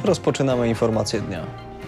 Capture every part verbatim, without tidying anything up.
Rozpoczynamy informację dnia.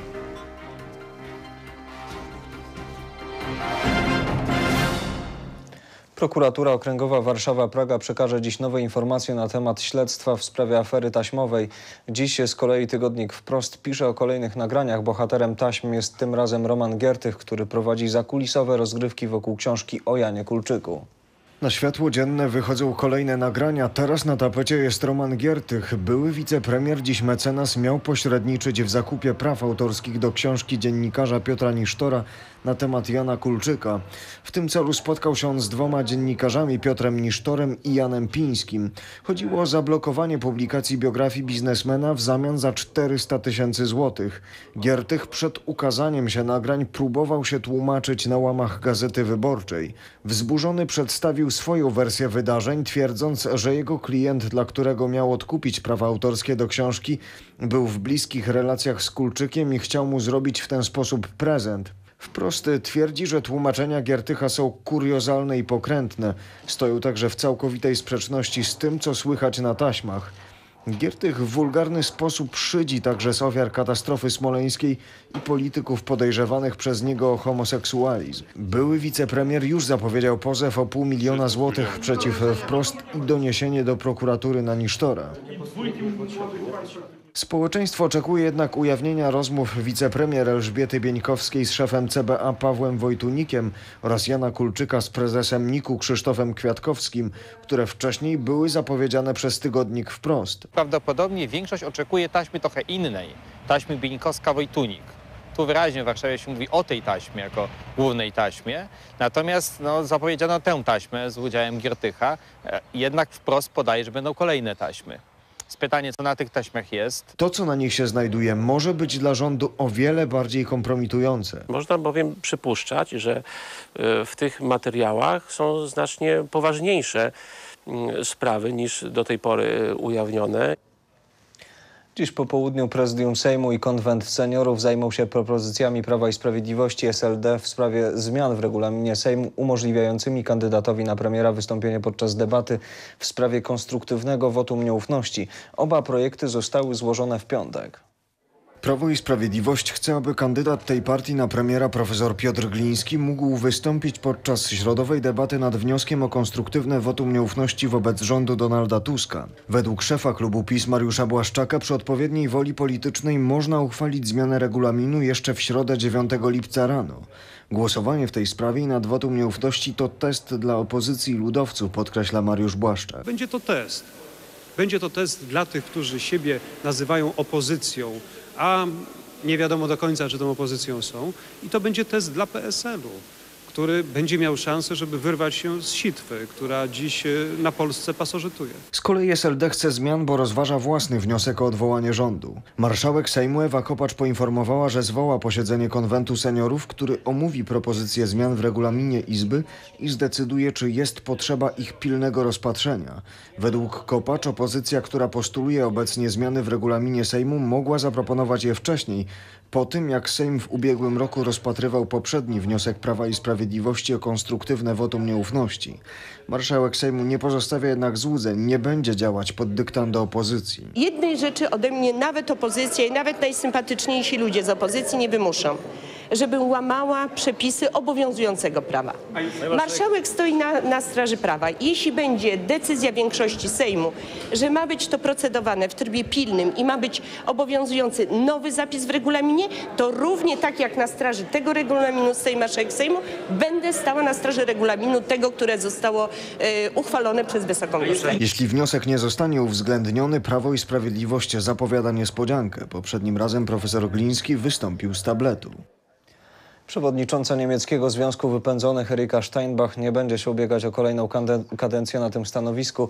Prokuratura Okręgowa Warszawa-Praga przekaże dziś nowe informacje na temat śledztwa w sprawie afery taśmowej. Dziś z kolei tygodnik Wprost pisze o kolejnych nagraniach. Bohaterem taśm jest tym razem Roman Giertych, który prowadzi zakulisowe rozgrywki wokół książki o Janie Kulczyku. Na światło dzienne wychodzą kolejne nagrania. Teraz na tapecie jest Roman Giertych. Były wicepremier, dziś mecenas, miał pośredniczyć w zakupie praw autorskich do książki dziennikarza Piotra Nisztora na temat Jana Kulczyka. W tym celu spotkał się on z dwoma dziennikarzami, Piotrem Nisztorem i Janem Pińskim. Chodziło o zablokowanie publikacji biografii biznesmena w zamian za czterysta tysięcy złotych. Giertych przed ukazaniem się nagrań próbował się tłumaczyć na łamach Gazety Wyborczej. Wzburzony przedstawił swoją wersję wydarzeń, twierdząc, że jego klient, dla którego miał odkupić prawa autorskie do książki, był w bliskich relacjach z Kulczykiem i chciał mu zrobić w ten sposób prezent. Wprost twierdzi, że tłumaczenia Giertycha są kuriozalne i pokrętne. Stoją także w całkowitej sprzeczności z tym, co słychać na taśmach. Giertych w wulgarny sposób szydzi także z ofiar katastrofy smoleńskiej i polityków podejrzewanych przez niego o homoseksualizm. Były wicepremier już zapowiedział pozew o pół miliona złotych przeciw Wprost i doniesienie do prokuratury na Nisztora. Społeczeństwo oczekuje jednak ujawnienia rozmów wicepremier Elżbiety Bieńkowskiej z szefem C B A Pawłem Wojtunikiem oraz Jana Kulczyka z prezesem Niku Krzysztofem Kwiatkowskim, które wcześniej były zapowiedziane przez tygodnik Wprost. Prawdopodobnie większość oczekuje taśmy trochę innej, taśmy Bieńkowska-Wojtunik. Tu wyraźnie w Warszawie się mówi o tej taśmie jako głównej taśmie, natomiast no, zapowiedziano tę taśmę z udziałem Giertycha, jednak Wprost podaje, że będą kolejne taśmy. Pytanie, co na tych taśmach jest. To, co na nich się znajduje, może być dla rządu o wiele bardziej kompromitujące. Można bowiem przypuszczać, że w tych materiałach są znacznie poważniejsze sprawy niż do tej pory ujawnione. Dziś po południu Prezydium Sejmu i Konwent Seniorów zajmą się propozycjami Prawa i Sprawiedliwości S L D w sprawie zmian w regulaminie Sejmu umożliwiającymi kandydatowi na premiera wystąpienie podczas debaty w sprawie konstruktywnego wotum nieufności. Oba projekty zostały złożone w piątek. Prawo i Sprawiedliwość chce, aby kandydat tej partii na premiera profesor Piotr Gliński mógł wystąpić podczas środowej debaty nad wnioskiem o konstruktywne wotum nieufności wobec rządu Donalda Tuska. Według szefa klubu PiS Mariusza Błaszczaka przy odpowiedniej woli politycznej można uchwalić zmianę regulaminu jeszcze w środę dziewiątego lipca rano. Głosowanie w tej sprawie nad wotum nieufności to test dla opozycji i ludowców, podkreśla Mariusz Błaszczak. Będzie to test. Będzie to test dla tych, którzy siebie nazywają opozycją, a nie wiadomo do końca, czy tą opozycją są. I to będzie test dla P S L u, który będzie miał szansę, żeby wyrwać się z sitwy, która dziś na Polsce pasożytuje. Z kolei S L D chce zmian, bo rozważa własny wniosek o odwołanie rządu. Marszałek Sejmu Ewa Kopacz poinformowała, że zwoła posiedzenie Konwentu Seniorów, który omówi propozycje zmian w regulaminie Izby i zdecyduje, czy jest potrzeba ich pilnego rozpatrzenia. Według Kopacz opozycja, która postuluje obecnie zmiany w regulaminie Sejmu, mogła zaproponować je wcześniej, po tym jak Sejm w ubiegłym roku rozpatrywał poprzedni wniosek Prawa i Sprawiedliwości o konstruktywne wotum nieufności. Marszałek Sejmu nie pozostawia jednak złudzeń, nie będzie działać pod dyktando opozycji. Jednej rzeczy ode mnie nawet opozycja i nawet najsympatyczniejsi ludzie z opozycji nie wymuszą. Żebym łamała przepisy obowiązującego prawa. Marszałek stoi na, na straży prawa. Jeśli będzie decyzja większości Sejmu, że ma być to procedowane w trybie pilnym i ma być obowiązujący nowy zapis w regulaminie, to równie tak jak na straży tego regulaminu Sejm, marszałek Sejmu, będę stała na straży regulaminu tego, które zostało e, uchwalone przez Wysoką Izbę. Jeśli wniosek nie zostanie uwzględniony, Prawo i Sprawiedliwość zapowiada niespodziankę. Poprzednim razem profesor Gliński wystąpił z tabletu. Przewodnicząca niemieckiego Związku Wypędzonych Erika Steinbach nie będzie się ubiegać o kolejną kadencję na tym stanowisku.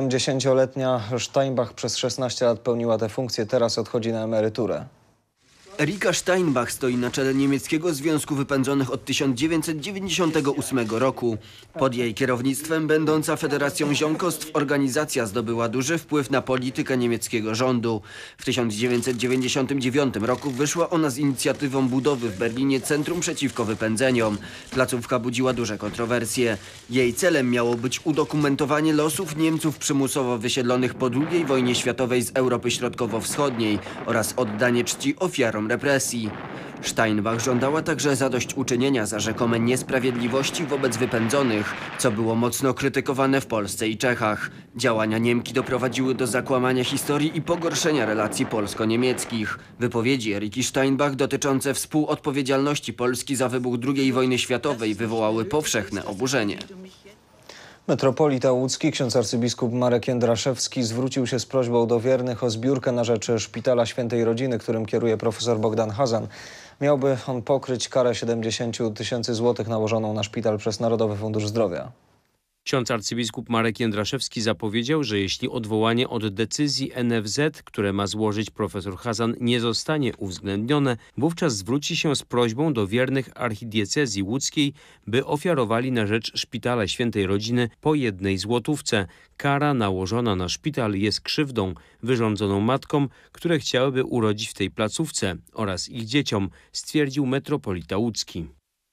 siedemdziesięcioletnia Steinbach przez szesnaście lat pełniła tę funkcję, teraz odchodzi na emeryturę. Erika Steinbach stoi na czele niemieckiego Związku Wypędzonych od tysiąc dziewięćset dziewięćdziesiątego ósmego roku. Pod jej kierownictwem będąca Federacją Ziomkostw organizacja zdobyła duży wpływ na politykę niemieckiego rządu. W tysiąc dziewięćset dziewięćdziesiątym dziewiątym roku wyszła ona z inicjatywą budowy w Berlinie Centrum Przeciwko Wypędzeniom. Placówka budziła duże kontrowersje. Jej celem miało być udokumentowanie losów Niemców przymusowo wysiedlonych po drugiej wojnie światowej z Europy Środkowo-Wschodniej oraz oddanie czci ofiarom represji. Steinbach żądała także zadośćuczynienia za rzekome niesprawiedliwości wobec wypędzonych, co było mocno krytykowane w Polsce i Czechach. Działania Niemki doprowadziły do zakłamania historii i pogorszenia relacji polsko-niemieckich. Wypowiedzi Eriki Steinbach dotyczące współodpowiedzialności Polski za wybuch drugiej wojny światowej wywołały powszechne oburzenie. Metropolita łódzki, ksiądz arcybiskup Marek Jędraszewski zwrócił się z prośbą do wiernych o zbiórkę na rzecz Szpitala Świętej Rodziny, którym kieruje profesor Bogdan Hazan. Miałby on pokryć karę siedemdziesiąt tysięcy złotych nałożoną na szpital przez Narodowy Fundusz Zdrowia. Ksiądz arcybiskup Marek Jędraszewski zapowiedział, że jeśli odwołanie od decyzji N F Z, które ma złożyć profesor Hazan, nie zostanie uwzględnione, wówczas zwróci się z prośbą do wiernych archidiecezji łódzkiej, by ofiarowali na rzecz Szpitala Świętej Rodziny po jednej złotówce. Kara nałożona na szpital jest krzywdą wyrządzoną matkom, które chciałyby urodzić w tej placówce oraz ich dzieciom, stwierdził metropolita łódzki.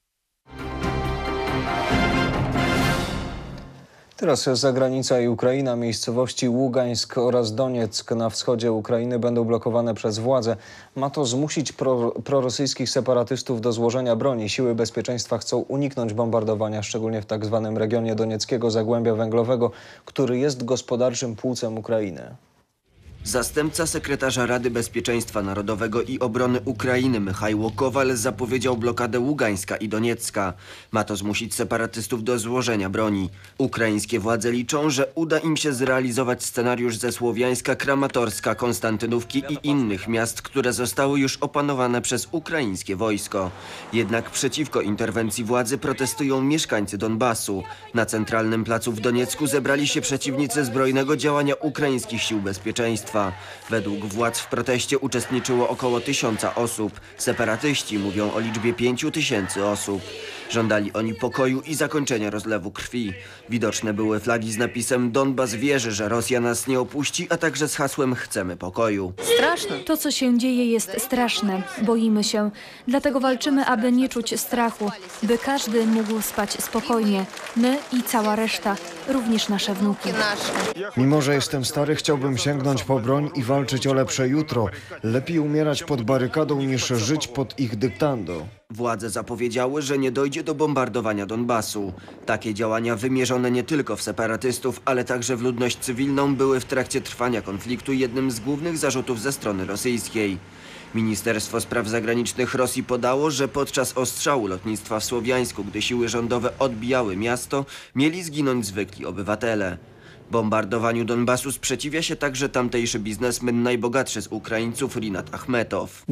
Teraz zagranica i Ukraina. Miejscowości Ługańsk oraz Donieck na wschodzie Ukrainy będą blokowane przez władze. Ma to zmusić pro, prorosyjskich separatystów do złożenia broni. Siły bezpieczeństwa chcą uniknąć bombardowania, szczególnie w tak zwanym regionie donieckiego Zagłębia Węglowego, który jest gospodarczym płucem Ukrainy. Zastępca sekretarza Rady Bezpieczeństwa Narodowego i Obrony Ukrainy Michajło Kowal zapowiedział blokadę Ługańska i Doniecka. Ma to zmusić separatystów do złożenia broni. Ukraińskie władze liczą, że uda im się zrealizować scenariusz ze Słowiańska, Kramatorska, Konstantynówki i innych miast, które zostały już opanowane przez ukraińskie wojsko. Jednak przeciwko interwencji władzy protestują mieszkańcy Donbasu. Na centralnym placu w Doniecku zebrali się przeciwnicy zbrojnego działania ukraińskich sił bezpieczeństwa. Według władz w proteście uczestniczyło około tysiąca osób. Separatyści mówią o liczbie pięciu tysięcy osób. Żądali oni pokoju i zakończenia rozlewu krwi. Widoczne były flagi z napisem "Donbas wierzy, że Rosja nas nie opuści", a także z hasłem "Chcemy pokoju". Straszne. To, co się dzieje, jest straszne. Boimy się. Dlatego walczymy, aby nie czuć strachu. By każdy mógł spać spokojnie. My i cała reszta. Również nasze wnuki. Mimo że jestem stary, chciałbym sięgnąć po broń i walczyć o lepsze jutro. Lepiej umierać pod barykadą niż żyć pod ich dyktando. Władze zapowiedziały, że nie dojdzie do bombardowania Donbasu. Takie działania wymierzone nie tylko w separatystów, ale także w ludność cywilną były w trakcie trwania konfliktu jednym z głównych zarzutów ze strony rosyjskiej. Ministerstwo Spraw Zagranicznych Rosji podało, że podczas ostrzału lotnictwa w Słowiańsku, gdy siły rządowe odbijały miasto, mieli zginąć zwykli obywatele. Bombardowaniu Donbasu sprzeciwia się także tamtejszy biznesmen, najbogatszy z Ukraińców, Rinat Achmetow.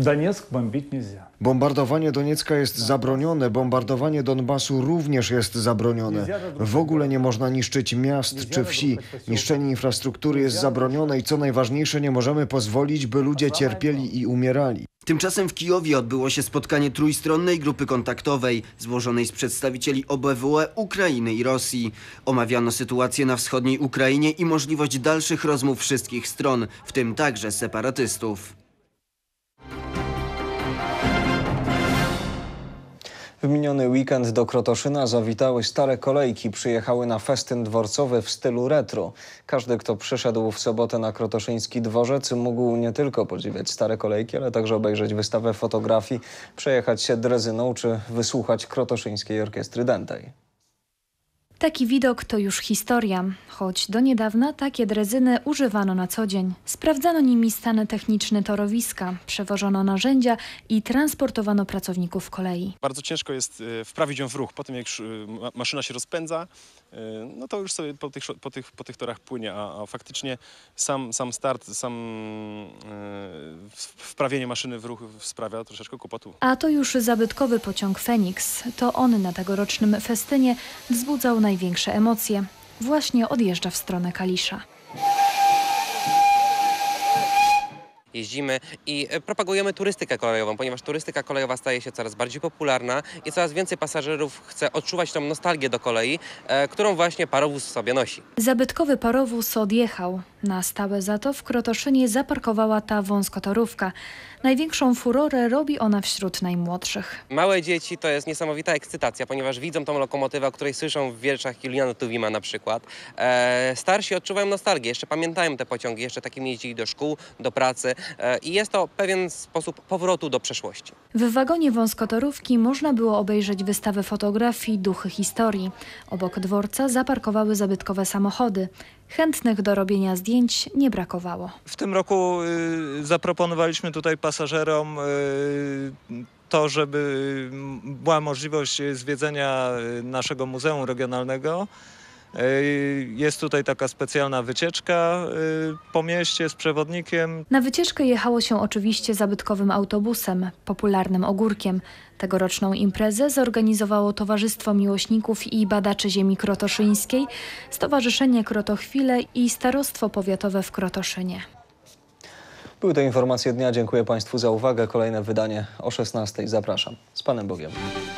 Bombardowanie Doniecka jest zabronione, bombardowanie Donbasu również jest zabronione. W ogóle nie można niszczyć miast czy wsi. Niszczenie infrastruktury jest zabronione i co najważniejsze, nie możemy pozwolić, by ludzie cierpieli i umierali. Tymczasem w Kijowie odbyło się spotkanie trójstronnej grupy kontaktowej złożonej z przedstawicieli O B W E, Ukrainy i Rosji. Omawiano sytuację na wschodniej Ukrainie i możliwość dalszych rozmów wszystkich stron, w tym także separatystów. W miniony weekend do Krotoszyna zawitały stare kolejki. Przyjechały na festyn dworcowy w stylu retro. Każdy, kto przyszedł w sobotę na krotoszyński dworzec, mógł nie tylko podziwiać stare kolejki, ale także obejrzeć wystawę fotografii, przejechać się drezyną czy wysłuchać krotoszyńskiej orkiestry dętej. Taki widok to już historia, choć do niedawna takie drezyny używano na co dzień. Sprawdzano nimi stan techniczny torowiska, przewożono narzędzia i transportowano pracowników kolei. Bardzo ciężko jest wprawić ją w ruch. Po tym jak maszyna się rozpędza, no to już sobie po tych, po tych, po tych torach płynie, a, a faktycznie sam, sam start, sam wprawienie maszyny w ruch sprawia troszeczkę kłopotu. A to już zabytkowy pociąg Feniks. To on na tegorocznym festynie wzbudzał największe emocje. Właśnie odjeżdża w stronę Kalisza. jeździmy i propagujemy turystykę kolejową, ponieważ turystyka kolejowa staje się coraz bardziej popularna i coraz więcej pasażerów chce odczuwać tą nostalgię do kolei, którą właśnie parowóz w sobie nosi. Zabytkowy parowóz odjechał. Na stałe za to w Krotoszynie zaparkowała ta wąskotorówka. Największą furorę robi ona wśród najmłodszych. Małe dzieci to jest niesamowita ekscytacja, ponieważ widzą tą lokomotywę, o której słyszą w wierszach Juliana Tuwima na przykład. E, starsi odczuwają nostalgię, jeszcze pamiętają te pociągi, jeszcze takim jeździli do szkół, do pracy e, i jest to pewien sposób powrotu do przeszłości. W wagonie wąskotorówki można było obejrzeć wystawę fotografii Duchy Historii. Obok dworca zaparkowały zabytkowe samochody. Chętnych do robienia zdjęć nie brakowało. W tym roku y, zaproponowaliśmy tutaj pasażerom y, to, żeby była możliwość zwiedzenia naszego Muzeum Regionalnego. Y, jest tutaj taka specjalna wycieczka y, po mieście z przewodnikiem. Na wycieczkę jechało się oczywiście zabytkowym autobusem, popularnym Ogórkiem. Tegoroczną imprezę zorganizowało Towarzystwo Miłośników i Badaczy Ziemi Krotoszyńskiej, Stowarzyszenie Krotochwile i Starostwo Powiatowe w Krotoszynie. Były to informacje dnia. Dziękuję Państwu za uwagę. Kolejne wydanie o szesnastej. Zapraszam. Z Panem Bogiem.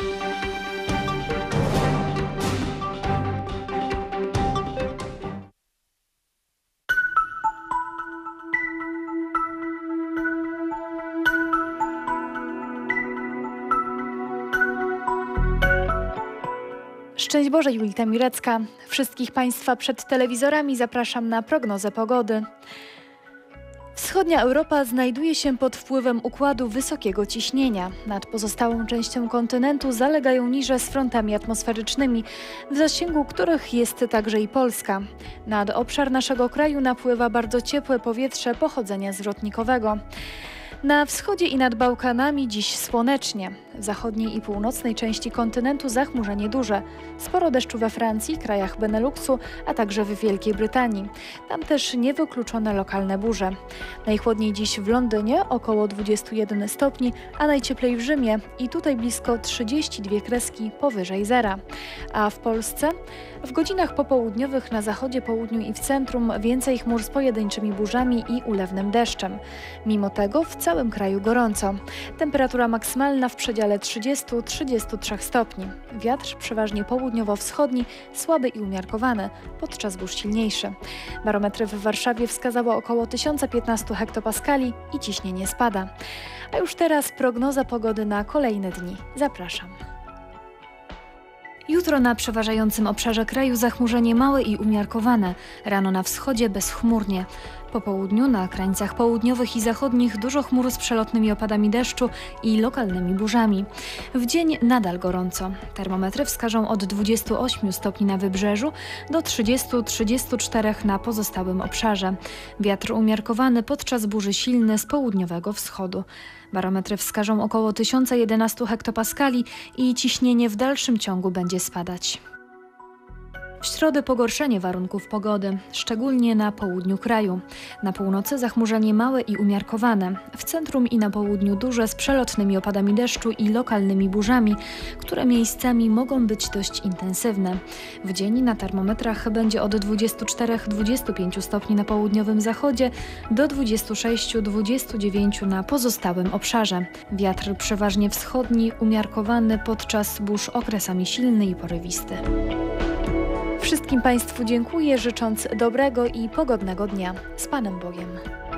Szczęść Boże, Julita Mirecka. Wszystkich Państwa przed telewizorami zapraszam na prognozę pogody. Wschodnia Europa znajduje się pod wpływem układu wysokiego ciśnienia. Nad pozostałą częścią kontynentu zalegają niże z frontami atmosferycznymi, w zasięgu których jest także i Polska. Nad obszar naszego kraju napływa bardzo ciepłe powietrze pochodzenia zwrotnikowego. Na wschodzie i nad Bałkanami dziś słonecznie. W zachodniej i północnej części kontynentu zachmurzenie duże. Sporo deszczu we Francji, krajach Beneluxu, a także w Wielkiej Brytanii. Tam też niewykluczone lokalne burze. Najchłodniej dziś w Londynie około dwadzieścia jeden stopni, a najcieplej w Rzymie i tutaj blisko trzydzieści dwie kreski powyżej zera. A w Polsce? W godzinach popołudniowych na zachodzie, południu i w centrum więcej chmur z pojedynczymi burzami i ulewnym deszczem. Mimo tego w całym kraju gorąco. Temperatura maksymalna w przedziale trzydzieści do trzydziestu trzech stopni. Wiatr przeważnie południowo-wschodni, słaby i umiarkowany, podczas burz silniejszy. Barometry w Warszawie wskazało około tysiąc piętnaście hektopaskali i ciśnienie spada. A już teraz prognoza pogody na kolejne dni. Zapraszam. Jutro na przeważającym obszarze kraju zachmurzenie małe i umiarkowane. Rano na wschodzie bezchmurnie. Po południu na krańcach południowych i zachodnich dużo chmur z przelotnymi opadami deszczu i lokalnymi burzami. W dzień nadal gorąco. Termometry wskażą od dwudziestu ośmiu stopni na wybrzeżu do trzydziestu do trzydziestu czterech na pozostałym obszarze. Wiatr umiarkowany, podczas burzy silny z południowego wschodu. Barometry wskażą około tysiąc jedenaście hektopaskali i ciśnienie w dalszym ciągu będzie spadać. W środę pogorszenie warunków pogody, szczególnie na południu kraju. Na północy zachmurzenie małe i umiarkowane. W centrum i na południu duże z przelotnymi opadami deszczu i lokalnymi burzami, które miejscami mogą być dość intensywne. W dzień na termometrach będzie od dwudziestu czterech do dwudziestu pięciu stopni na południowym zachodzie do dwudziestu sześciu do dwudziestu dziewięciu na pozostałym obszarze. Wiatr przeważnie wschodni, umiarkowany, podczas burz okresami silny i porywisty. Wszystkim Państwu dziękuję, życząc dobrego i pogodnego dnia. Z Panem Bogiem.